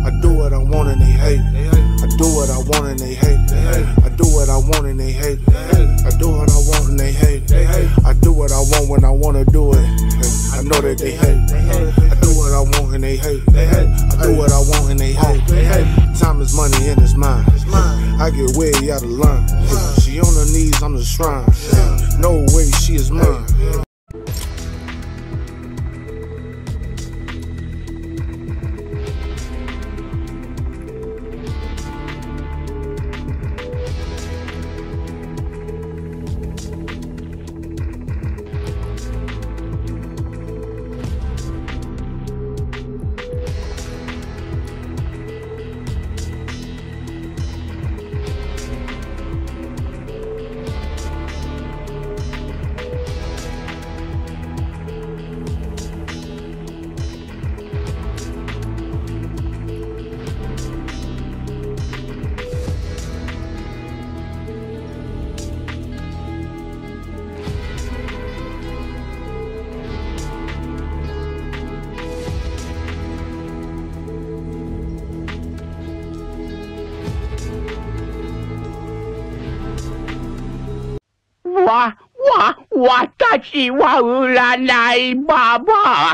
I do what I want and they hate. I do what I want and they hate. I do what I want and they hate. I do what I want and they hate. I do what I want when I wanna do it. I know that they hate. I do what I want and they hate. I do what I want and they hate. Time is money and it's mine. I get way out of line. She on her knees on the shrine. No way she is mine. Watashi wa uranai baba.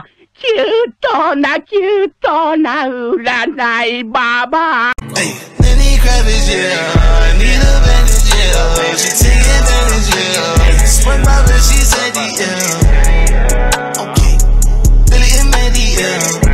Cutona uranai baba. Hey, Lenny Kravitz, yeah. I need a bandage, yeah. She take advantage, yeah. SpongeBob, she said, yeah. Okay, Billy and Mandy, yeah.